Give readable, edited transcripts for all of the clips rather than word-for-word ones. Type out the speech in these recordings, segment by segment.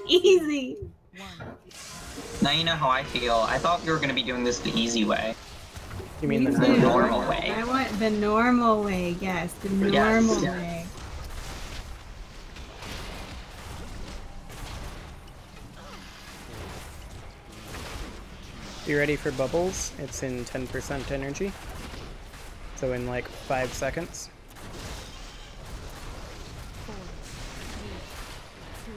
Easy. Now you know how I feel. I thought you were gonna be doing this the easy way. You mean the normal way? I want the normal way, yes, the normal way. You ready for bubbles? It's in 10% energy. So in like 5 seconds. 4, 3,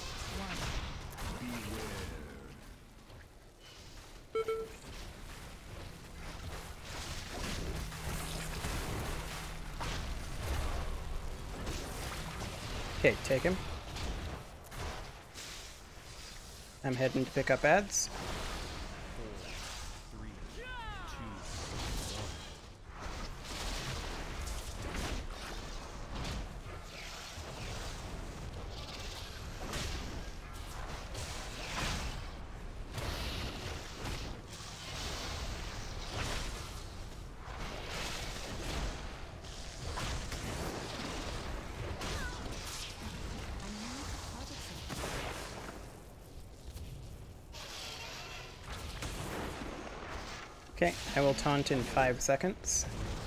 2, 1. Okay, take him. I'm heading to pick up ads. 4, 3, 2, 1. Okay, I will taunt in 5 seconds.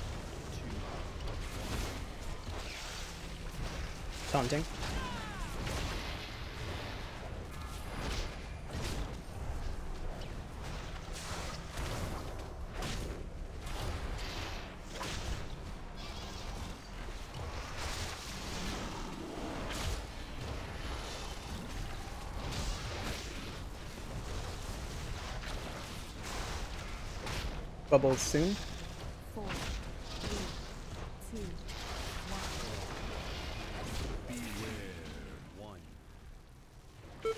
Taunting. Bubbles soon. 4, 3, 2, 1. Beware. 1.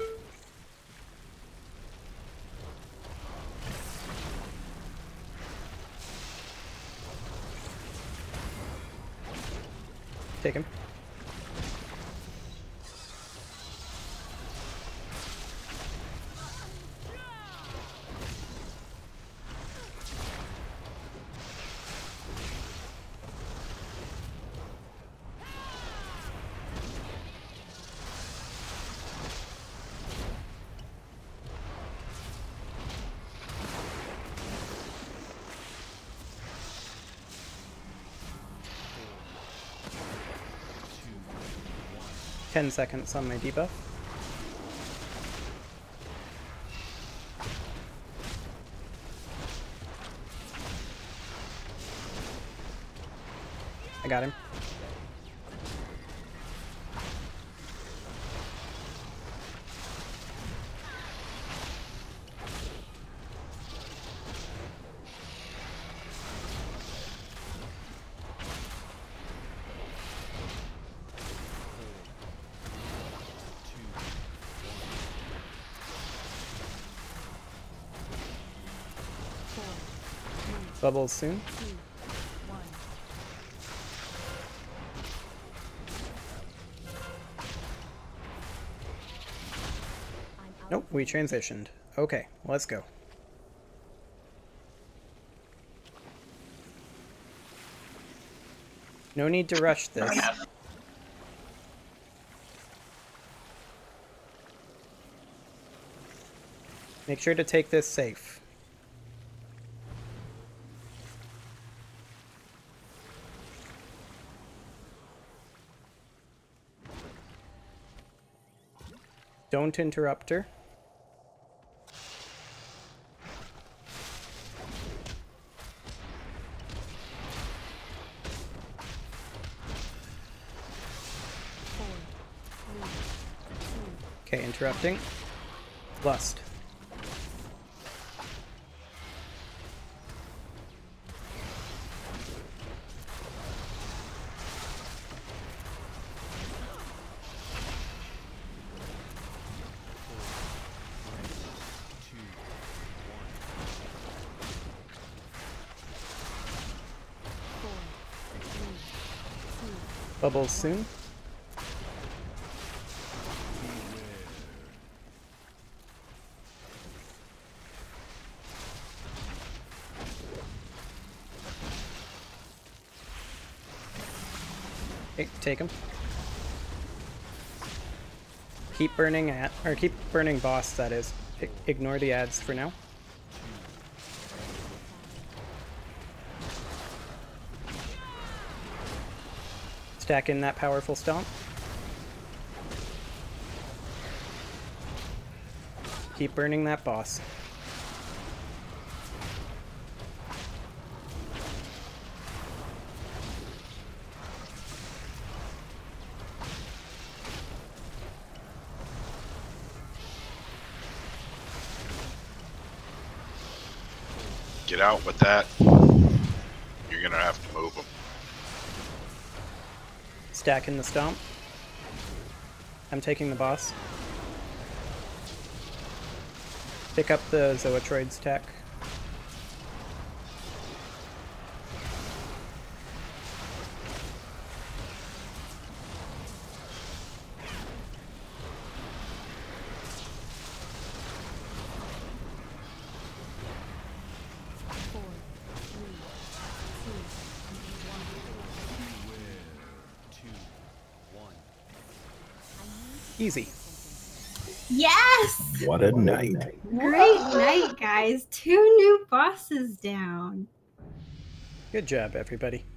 Take him. Two, 10 seconds on my debuff. I got him. Bubbles soon. 2, 1. Nope, we transitioned. Okay, let's go. No need to rush this. Make sure to take this safe. Don't interrupt her. Okay, interrupting. Lust. Bubbles soon. Okay, take him. Keep burning boss, that is. Ignore the ads for now. Stack in that powerful stomp. Keep burning that boss. Get out with that. You're gonna have to move them. Stack in the stomp. I'm taking the boss. Pick up the Zoatroid's tech. Easy. Yes! What a night. Great night, guys. 2 new bosses down. Good job, everybody.